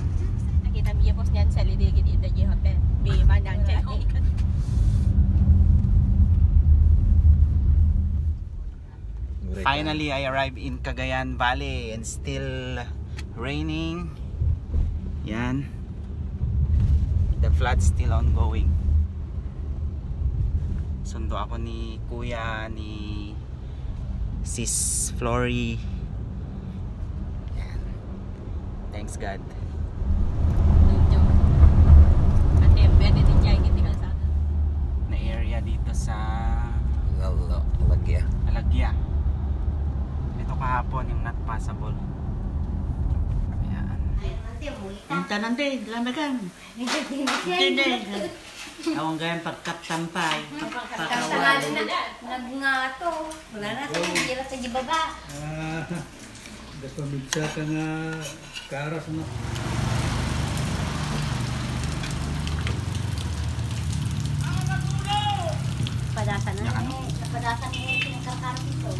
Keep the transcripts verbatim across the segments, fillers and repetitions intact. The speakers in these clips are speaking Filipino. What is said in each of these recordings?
Nakita mo post niyan sa liligid ito di hotel. Di manang check. Finally, I arrived in Cagayan Valley and still raining. Yan. The flood's still ongoing. Sundo ako ni Kuya, ni Sis Flory. Yan. Thanks God. Na area dito sa Alagya. Alagya. Ito kahapon yung not passable. Ayan. Minta nanti, lanagan. Hindi. Awang gayang pagkatampay. Pagkawal. Nagngato. Wala na sa hila sa gibaba. Ah, gusto mitsa ka nga karas mo. Padasan na. Padasan na yung pinagkakaroon ito.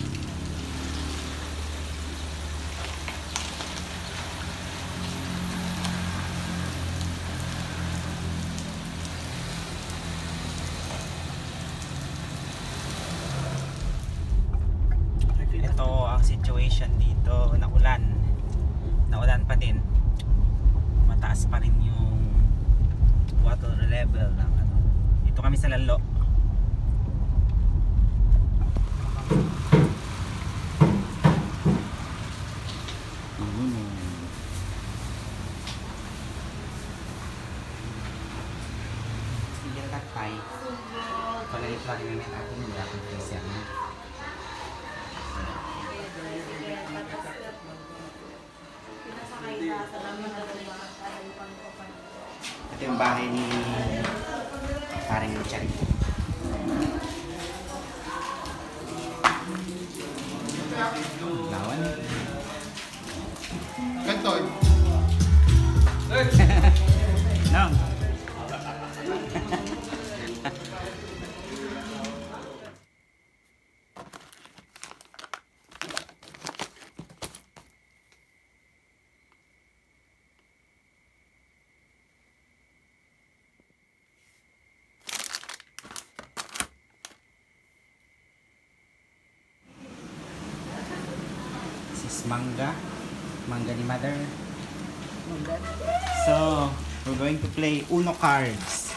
Ito ang situation dito, naulan. Naulan pa din. Mataas pa rin yung water level ng ano. Dito kami sa Lalo. Sige na tatay. Palalit pa rin namin ako nila kung freezer na. Ito yung bahay ni paring Richard. Lawan. Kantoy. No. Manga manga ni mother. So we're going to play Uno cards.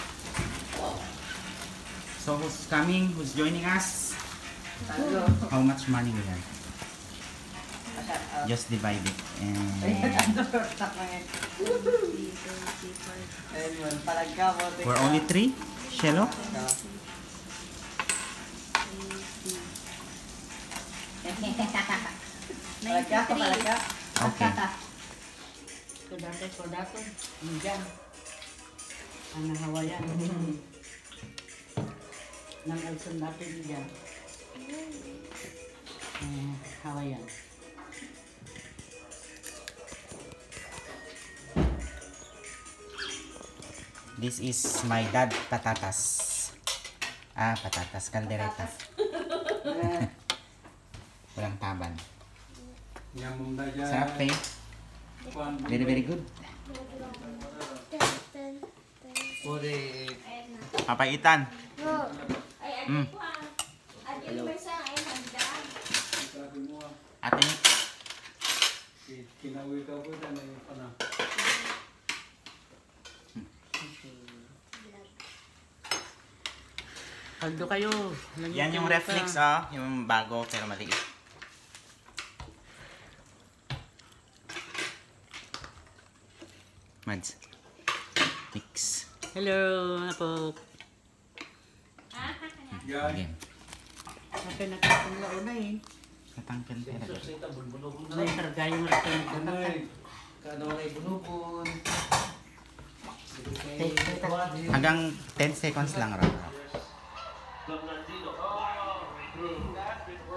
So who's coming, who's joining us? How much money we have? Just divide it and we're only three. Shelo? Palagka ka, palagka. Okay. Kodate, kodate. Diyan. Ang Hawayan. Nang alson natin diyan. Eh, Hawayan. This is my dad patatas. Ah, patatas caldereta. Walang taban. Sarap eh. Very very good. Papaitan. Mm. Ate. Kaldo kayo. Yan yung reflex ah, yung bago pero maliit. Mads. Mix. Hello, Apo. Again. Ape nakatang launa eh. Natangkan pera. May karga yung return. Kano na ibunubon. Hanggang ten seconds lang raw.